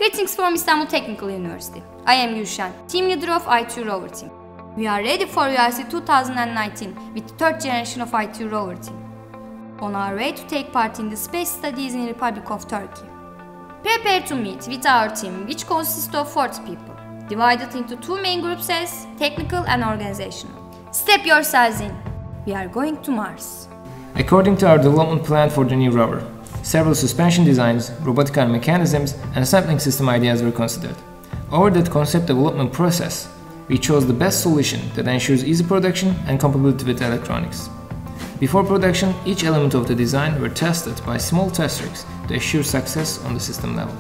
Greetings from Istanbul Technical University. I am Gülşen, team leader of ITU Rover Team. We are ready for URC 2019 with the third generation of ITU Rover Team. On our way to take part in the space studies in the Republic of Turkey. Prepare to meet with our team, which consists of 40 people, divided into two main groups as technical and organizational. Step yourselves in. We are going to Mars. According to our development plan for the new rover, several suspension designs, robotic arm mechanisms, and assembling system ideas were considered. Over that concept development process, we chose the best solution that ensures easy production and compatibility with electronics. Before production, each element of the design were tested by small test rigs to assure success on the system level.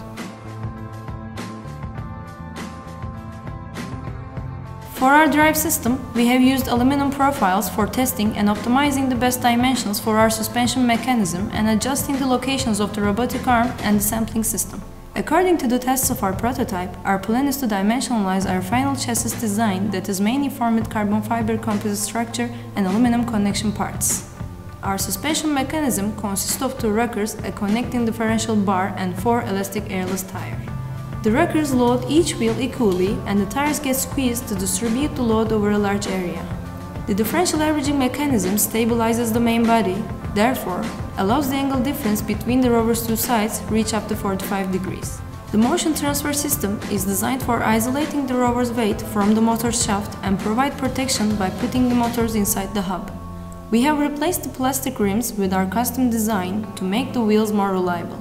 For our drive system, we have used aluminum profiles for testing and optimizing the best dimensions for our suspension mechanism and adjusting the locations of the robotic arm and the sampling system. According to the tests of our prototype, our plan is to dimensionalize our final chassis design that is mainly formed with carbon fiber composite structure and aluminum connection parts. Our suspension mechanism consists of two rockers, a connecting differential bar and four elastic airless tires. The rockers load each wheel equally and the tires get squeezed to distribute the load over a large area. The differential averaging mechanism stabilizes the main body, therefore allows the angle difference between the rover's two sides reach up to 45 degrees. The motion transfer system is designed for isolating the rover's weight from the motor's shaft and provide protection by putting the motors inside the hub. We have replaced the plastic rims with our custom design to make the wheels more reliable.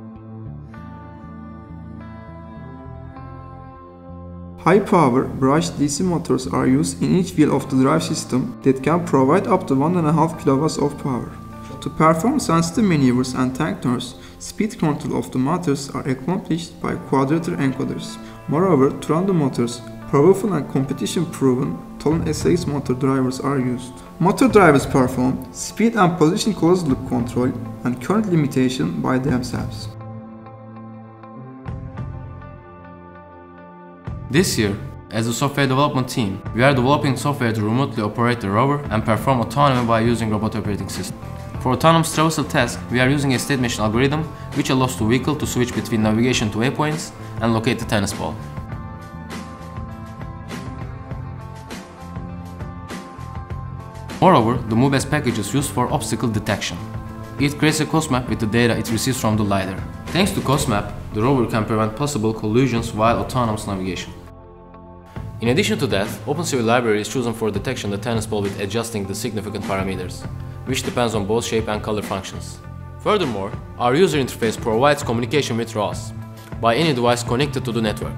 High-power brushed DC motors are used in each wheel of the drive system that can provide up to 1.5 kW of power. To perform sensitive maneuvers and tank turns, speed control of the motors are accomplished by quadrature encoders. Moreover, Turando motors, powerful and competition-proven Tolen SAX motor drivers are used. Motor drivers perform speed and position closed-loop control and current limitation by themselves. This year, as a software development team, we are developing software to remotely operate the rover and perform autonomy by using robot operating system. For autonomous traversal tasks, we are using a state machine algorithm which allows the vehicle to switch between navigation to waypoints and locate the tennis ball. Moreover, the MoveS package is used for obstacle detection. It creates a coast map with the data it receives from the LiDAR. Thanks to coast map, the rover can prevent possible collisions while autonomous navigation. In addition to that, OpenCV library is chosen for detection the tennis ball with adjusting the significant parameters, which depends on both shape and color functions. Furthermore, our user interface provides communication with ROS by any device connected to the network.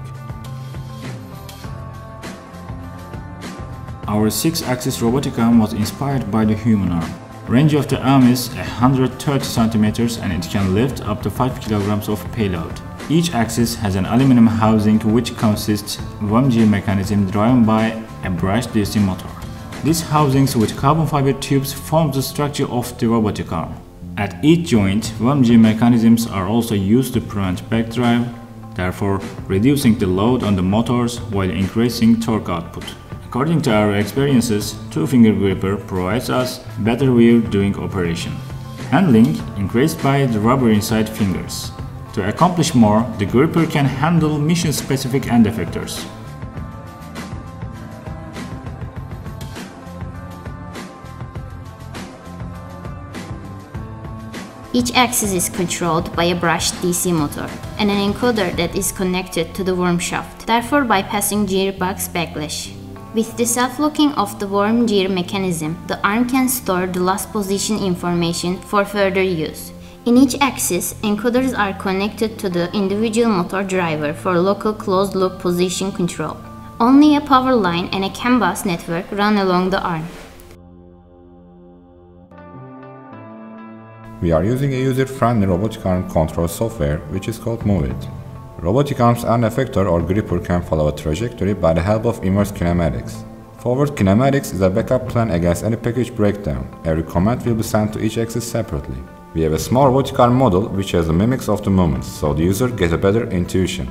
Our 6-axis robotic arm was inspired by the human arm. Range of the arm is 130 cm and it can lift up to 5 kg of payload. Each axis has an aluminum housing which consists of a gear mechanism driven by a brushed DC motor. These housings with carbon fiber tubes form the structure of the robotic arm. At each joint, gear mechanisms are also used to prevent backdrive, therefore reducing the load on the motors while increasing torque output. According to our experiences, two-finger gripper provides us better wear during operation. Handling increased by the rubber inside fingers. To accomplish more, the gripper can handle mission-specific end effectors. Each axis is controlled by a brushed DC motor and an encoder that is connected to the worm shaft, therefore bypassing gearbox backlash. With the self-locking of the worm gear mechanism, the arm can store the last position information for further use. In each axis, encoders are connected to the individual motor driver for local closed-loop position control. Only a power line and a CAN bus network run along the arm. We are using a user-friendly robotic arm control software which is called MoveIt. Robotic arm's end effector or gripper can follow a trajectory by the help of inverse kinematics. Forward kinematics is a backup plan against any package breakdown. Every command will be sent to each axis separately. We have a small robotic arm model which has the mimics of the movements, so the user gets a better intuition.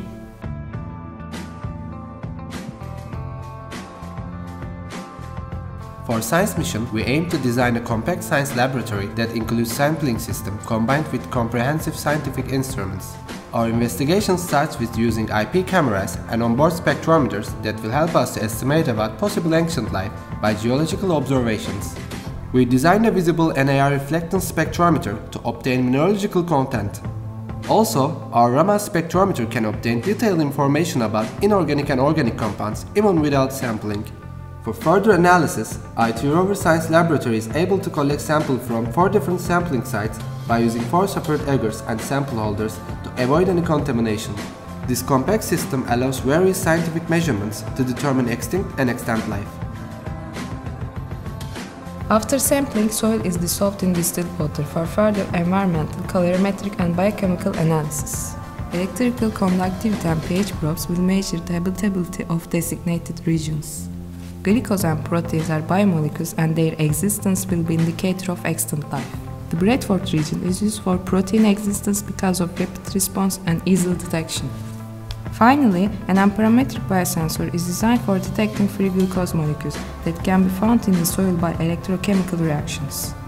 For science mission, we aim to design a compact science laboratory that includes sampling system combined with comprehensive scientific instruments. Our investigation starts with using IP cameras and onboard spectrometers that will help us to estimate about possible ancient life by geological observations. We designed a visible NAR reflectance spectrometer to obtain mineralogical content. Also, our Raman spectrometer can obtain detailed information about inorganic and organic compounds even without sampling. For further analysis, ITU Rover Science Laboratory is able to collect samples from 4 different sampling sites by using 4 separate augers and sample holders to avoid any contamination. This compact system allows various scientific measurements to determine extinct and extant life. After sampling, soil is dissolved in distilled water for further environmental, calorimetric and biochemical analysis. Electrical conductivity and pH probes will measure the habitability of designated regions. Glucose and proteins are biomolecules and their existence will be indicator of extant life. The Bradford region is used for protein existence because of rapid response and easy detection. Finally, an amperometric biosensor is designed for detecting free glucose molecules that can be found in the soil by electrochemical reactions.